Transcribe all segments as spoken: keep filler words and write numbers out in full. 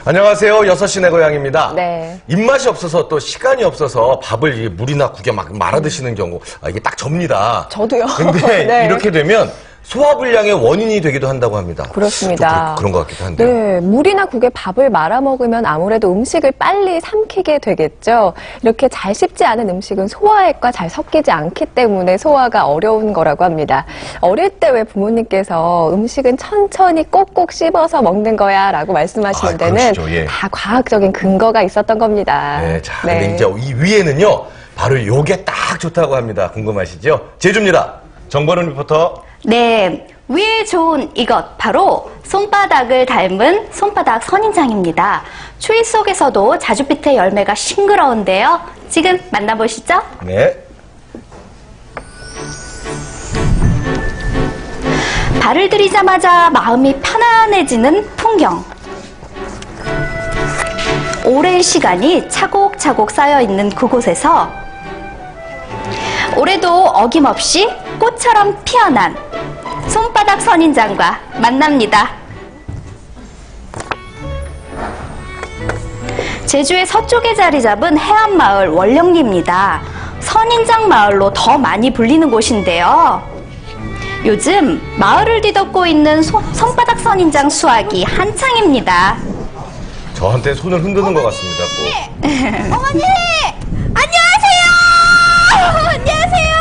안녕하세요. 여섯 시 내 고향입니다. 네. 입맛이 없어서 또 시간이 없어서 밥을 물이나 국에 막 말아 드시는 경우, 아, 이게 딱 접니다. 저도요. 근데 네. 이렇게 되면 소화불량의 원인이 되기도 한다고 합니다. 그렇습니다. 그런 것 같기도 한데요. 네, 물이나 국에 밥을 말아 먹으면 아무래도 음식을 빨리 삼키게 되겠죠. 이렇게 잘 씹지 않은 음식은 소화액과 잘 섞이지 않기 때문에 소화가 어려운 거라고 합니다. 어릴 때 왜 부모님께서 음식은 천천히 꼭꼭 씹어서 먹는 거야 라고 말씀하시는 아, 데는 그러시죠. 예. 다 과학적인 근거가 있었던 겁니다. 네, 자, 근데 이제 이 위에는요, 바로 요게 딱 좋다고 합니다. 궁금하시죠? 제주입니다. 정보는 리포터. 네, 위에 좋은 이것 바로 손바닥을 닮은 손바닥 선인장입니다. 추위 속에서도 자주빛의 열매가 싱그러운데요. 지금 만나보시죠. 네. 발을 들이자마자 마음이 편안해지는 풍경. 오랜 시간이 차곡차곡 쌓여있는 그곳에서 올해도 어김없이 꽃처럼 피어난 손바닥 선인장과 만납니다. 제주의 서쪽에 자리 잡은 해안마을 월령리입니다. 선인장 마을로 더 많이 불리는 곳인데요. 요즘 마을을 뒤덮고 있는 소, 손바닥 선인장 수확이 한창입니다. 저한테 손을 흔드는 것 같습니다. 꼭. 어머니! 안녕하세요! 안녕하세요!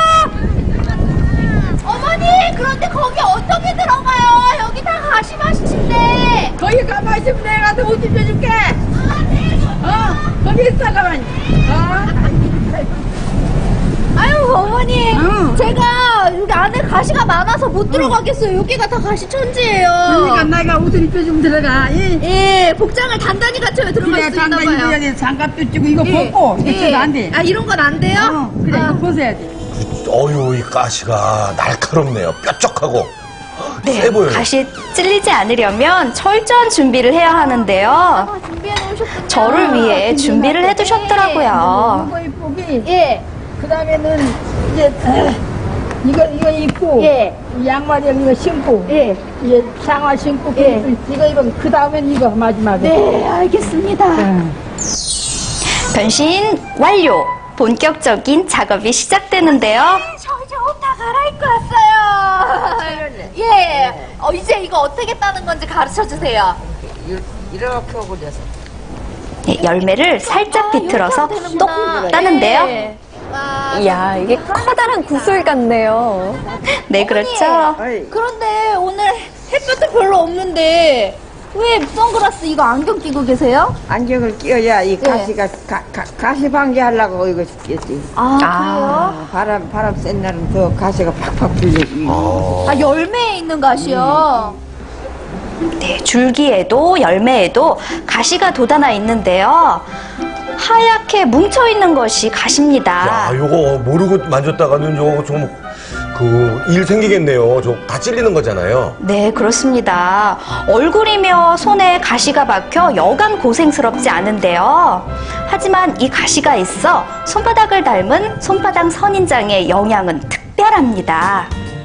어머니! 그런데 거기 어떻게 들어가요? 여기 다 가시 맛이신데. 거기 가만히 있으면 내가 더 옷 입혀줄게. 아, 네. 어, 거기 있어, 가만히. 어. 아유, 어머니. 응. 제가 여기 안에 가시가 많아서 못 들어가겠어요. 여기가 다 가시 천지예요. 그러니까 내가 옷을 입혀주면 들어가. 예. 예, 복장을 단단히 갖춰야 들어갈 그래, 수 있나 장갑 봐요. 입혀야 돼. 장갑도 끼고 이거 예. 벗고. 예. 입혀도 안 돼. 아, 이런 건 안 돼요? 어, 그래, 아. 이거 벗어야 돼. 어휴, 이 가시가 날카롭네요. 뾰족하고. 세 네, 보여요. 가시 찔리지 않으려면 철저한 준비를 해야 하는데요. 준비해 놓으셨군요. 저를 위해 준비를 해두셨더라고요. 이거 입고기. 예. 그 다음에는 이제, 어, 이거, 이거 입고. 예. 이 양말이랑 이거 신고. 예. 이제 장화 신고. 예. 이거 입으면 그 다음엔 이거 마지막에. 네, 알겠습니다. 어. 변신 완료! 본격적인 작업이 시작되는데요. 저 이제 옷 다 갈아입고 왔어요. 예. 어, 이제 이거 어떻게 따는 건지 가르쳐 주세요. 이렇게 하고 돼서. 네, 열매를 살짝 비틀어서 똑 따는데요. 예. 와, 이야, 이게 커다란 구슬 같네요. 네, 그렇죠. 그런데 오늘 햇볕도 별로 없는데 왜 선글라스 이거 안경 끼고 계세요? 안경을 끼워야 이 가시가 가, 가, 가시 방지하려고 이거 끼지. 아, 아, 바람 바람 센 날은 더 가시가 팍팍 불리지. 아, 아, 열매에 있는 가시요? 네, 줄기에도 열매에도 가시가 돋아나 있는데요. 하얗게 뭉쳐있는 것이 가시입니다. 야, 요거 모르고 만졌다가는 요거 좀, 그, 일 생기겠네요. 저 다 찔리는 거잖아요. 네, 그렇습니다. 얼굴이며 손에 가시가 박혀 여간 고생스럽지 않은데요. 하지만 이 가시가 있어 손바닥을 닮은 손바닥 선인장의 영양은 특별합니다.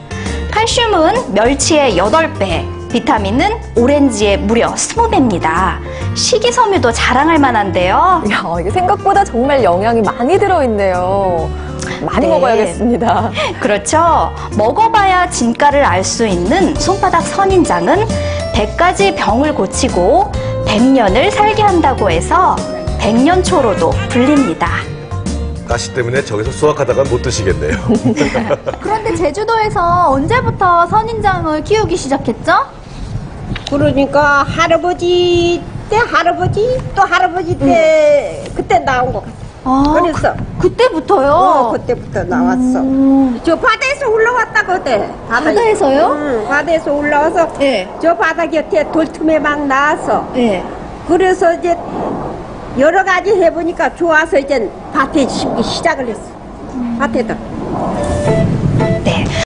칼슘은 멸치의 여덟 배, 비타민은 오렌지의 무려 이십 배입니다. 식이섬유도 자랑할 만한데요. 야, 이게 생각보다 정말 영양이 많이 들어있네요. 많이 네. 먹어야겠습니다. 그렇죠. 먹어봐야 진가를 알 수 있는 손바닥 선인장은 백 가지 병을 고치고 백 년을 살게 한다고 해서 백년초로도 불립니다. 가시 때문에 저기서 수확하다가 못 드시겠네요. 그런데 제주도에서 언제부터 선인장을 키우기 시작했죠? 그러니까 할아버지 때 할아버지 또 할아버지 때 그때 나온 것 같아. 아, 그랬어. 그, 그때부터요? 어, 그때부터 나왔어. 저 바다에서 올라왔다 그때. 바다에서요? 응, 바다에서 올라와서 예. 저 바다 곁에 돌틈에 막 나왔어. 예. 그래서 이제 여러 가지 해보니까 좋아서 이제 밭에 심기 시작을 했어. 밭에다.